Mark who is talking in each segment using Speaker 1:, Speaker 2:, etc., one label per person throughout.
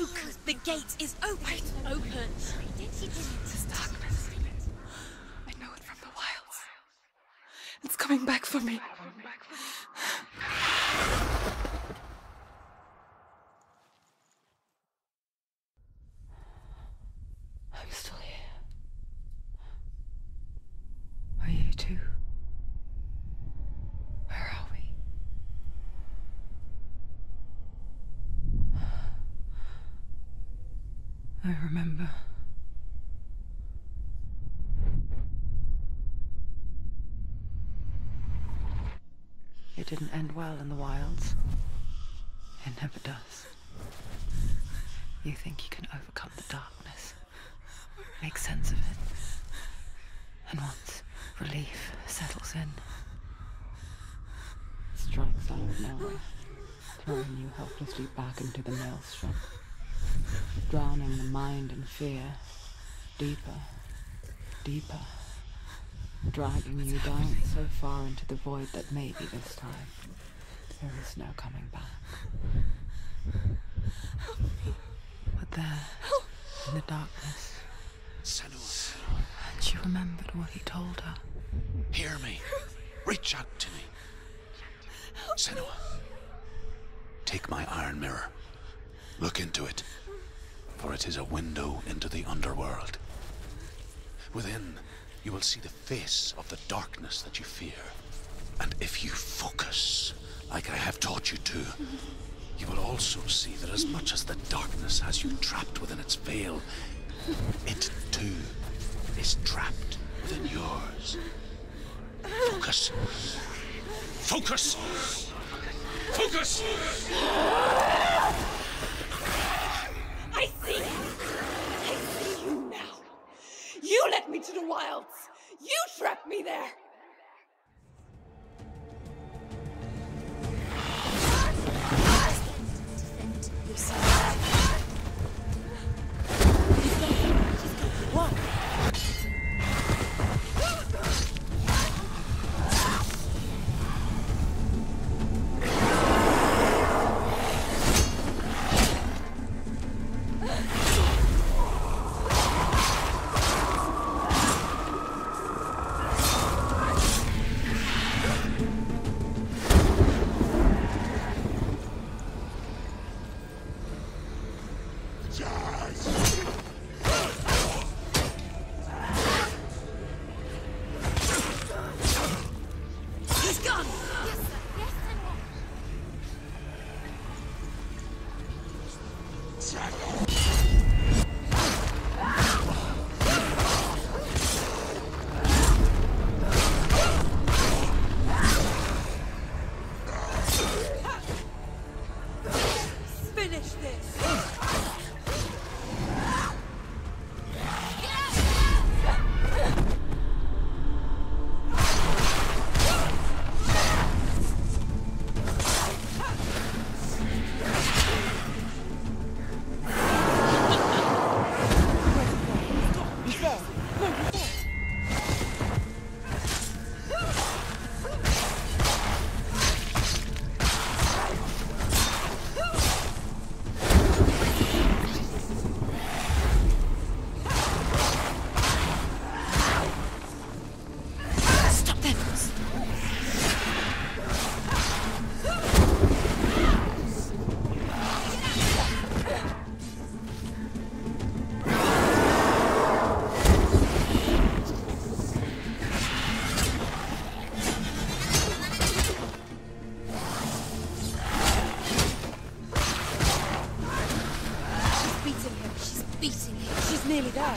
Speaker 1: Lucas, the gate is open. Open.
Speaker 2: This darkness. I know it from the wilds. It's coming back for me. I'm still here. Are you too? Where are we? I remember. It didn't end well in the wilds. It never does. You think you can overcome the darkness, make sense of it, and once relief settles in, it strikes out of nowhere, throwing you helplessly back into the maelstrom, drowning the mind in fear, deeper, deeper, dragging you down so far into the void that maybe this time there is no coming back. But there, in the darkness,
Speaker 3: Senua,
Speaker 2: and she remembered what he told her.
Speaker 3: hear me. Reach out to me. Senua, take my iron mirror. Look into it, for it is a window into the underworld. Within, you will see the face of the darkness that you fear. And if you focus, like I have taught you to, you will also see that as much as the darkness has you trapped within its veil, it too is trapped within yours. Focus. Focus! Focus!
Speaker 1: I see you now. You led me to the wilds. You trapped me there. What? Nearly there.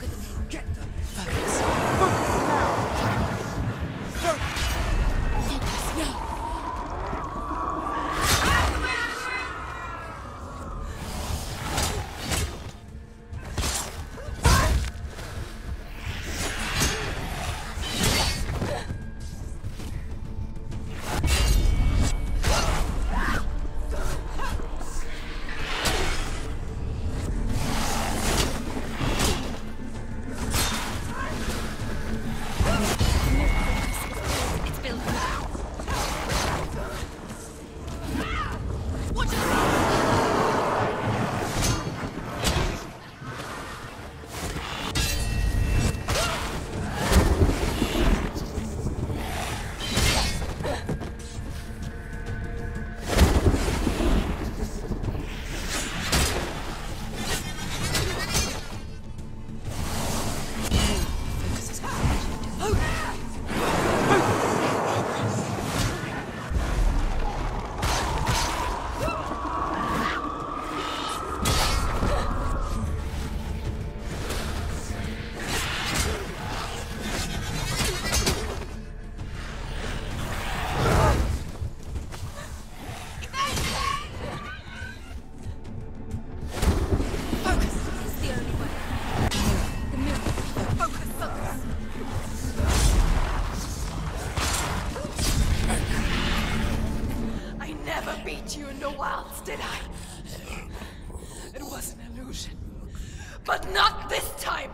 Speaker 1: Did I? It was an illusion. But not this time!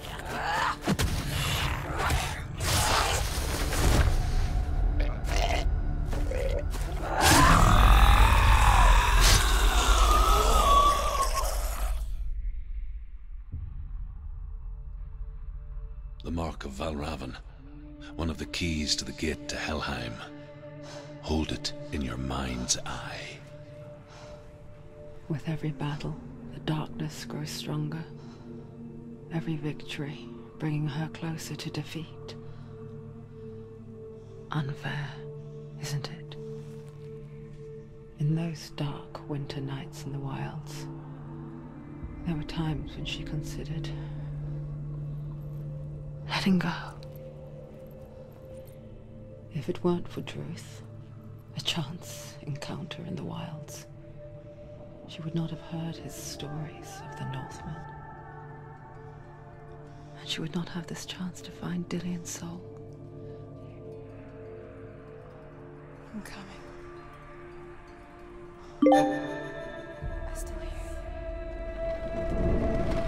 Speaker 3: The Mark of Valravn. One of the keys to the gate to Helheim. Hold it in your mind's eye.
Speaker 2: With every battle, the darkness grows stronger. Every victory bringing her closer to defeat. Unfair, isn't it? In those dark winter nights in the wilds, there were times when she considered letting go. If it weren't for Druth, a chance encounter in the wilds, she would not have heard his stories of the Northmen. And she would not have this chance to find Dillion's soul.
Speaker 1: I'm coming. I still hear you.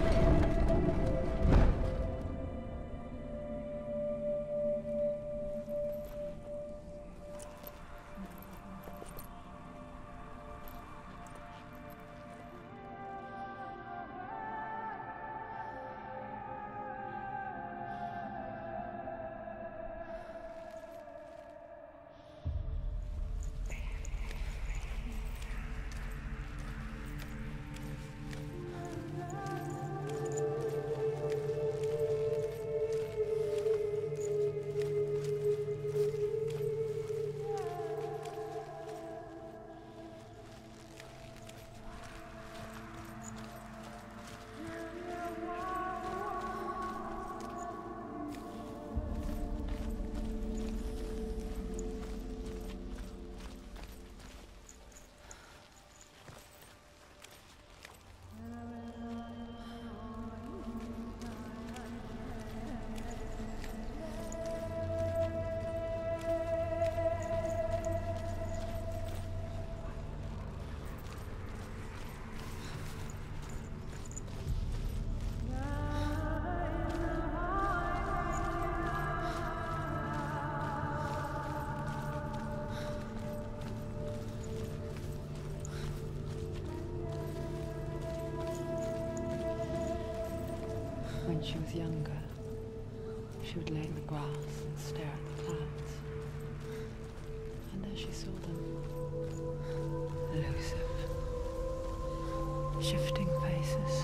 Speaker 2: When she was younger, she would lay in the grass and stare at the clouds. And there she saw them. Elusive. Shifting faces.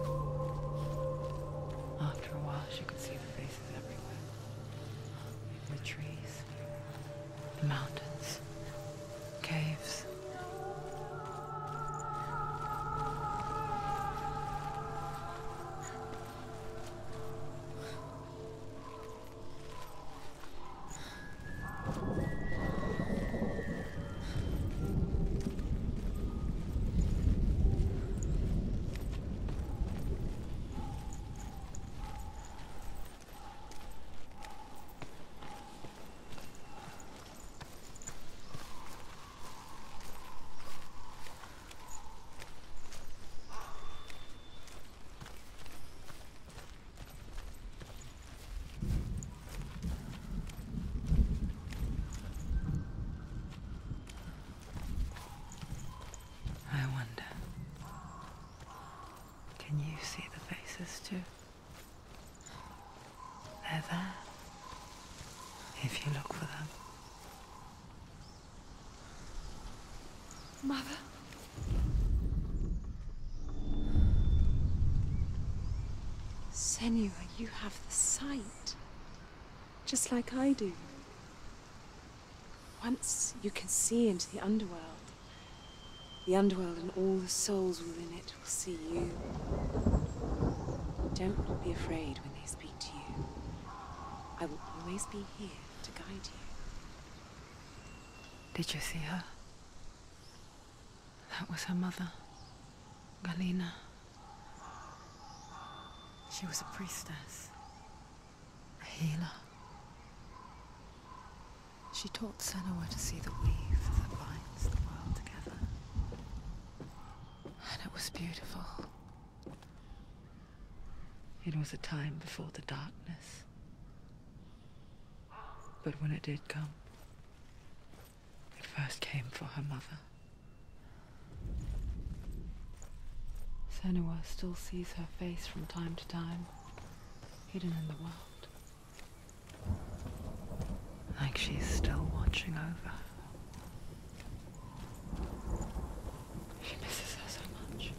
Speaker 2: After a while, she could see the faces everywhere. In the trees, the mountains, caves. They're there, if you look for them.
Speaker 1: Mother? Senua, you have the sight. Just like I do. Once you can see into the underworld and all the souls within it will see you. Don't be afraid when they speak to you. I will always be here to guide you.
Speaker 2: Did you see her? That was her mother, Galena. She was a priestess, a healer. She taught Senua to see the weave that binds the world together. And it was beautiful. It was a time before the darkness. But when it did come, it first came for her mother. Senua still sees her face from time to time, hidden in the world. Like she's still watching over her. She misses her so much.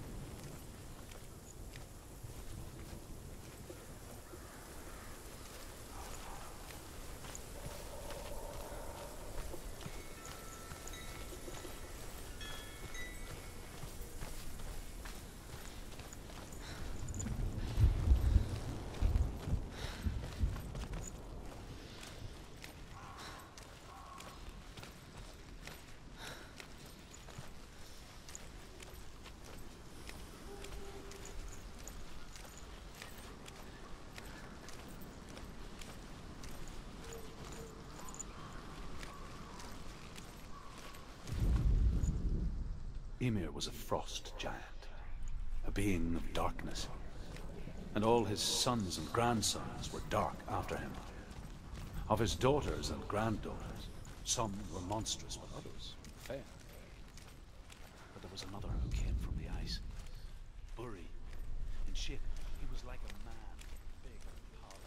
Speaker 3: Ymir was a frost giant, a being of darkness, and all his sons and grandsons were dark after him. Of his daughters and granddaughters, some were monstrous, but others fair. But there was another who came from the ice. Buri. In shape, he was like a man, big and powerful.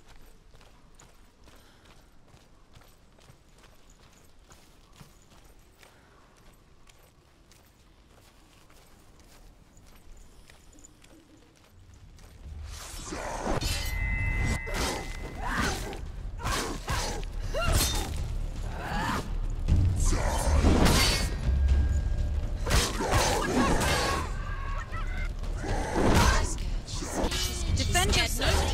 Speaker 1: Defend yourself!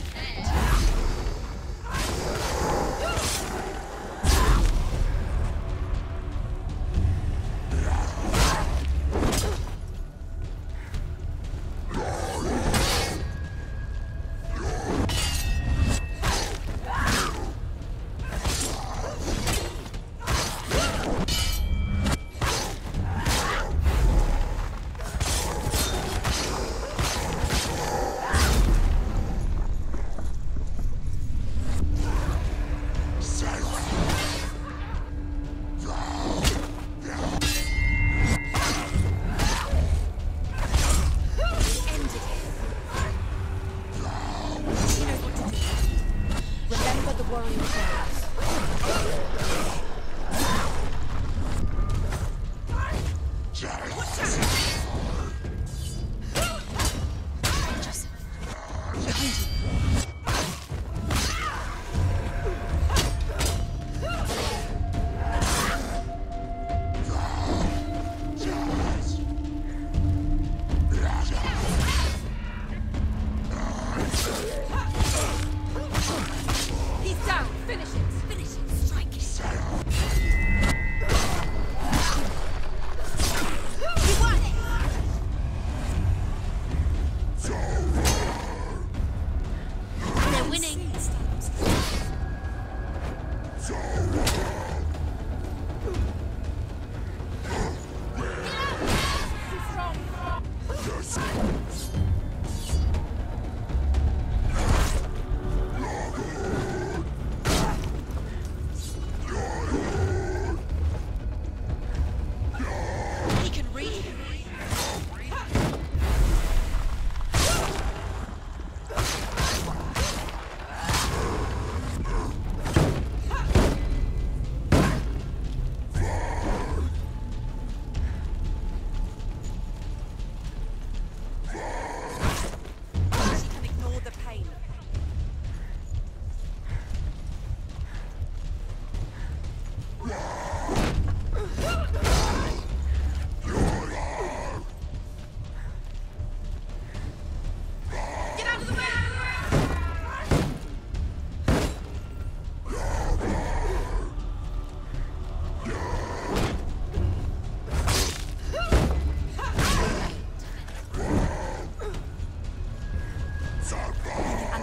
Speaker 4: He's down! Finish it! Finish it! Strike it!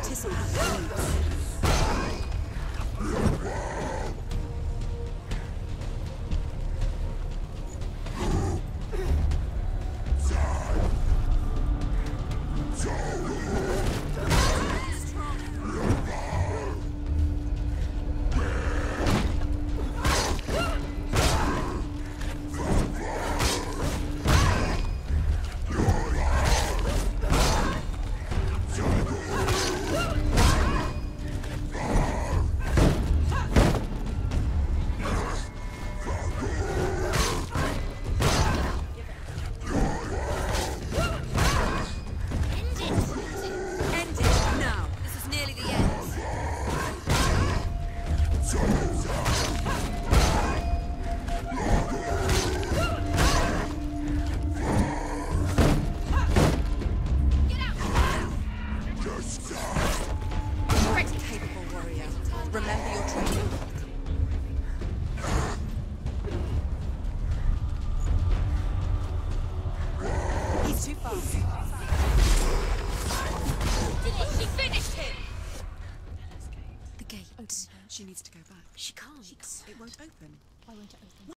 Speaker 4: This'll be She needs to go back.
Speaker 5: She can't.
Speaker 4: It won't open.
Speaker 5: Why won't it open?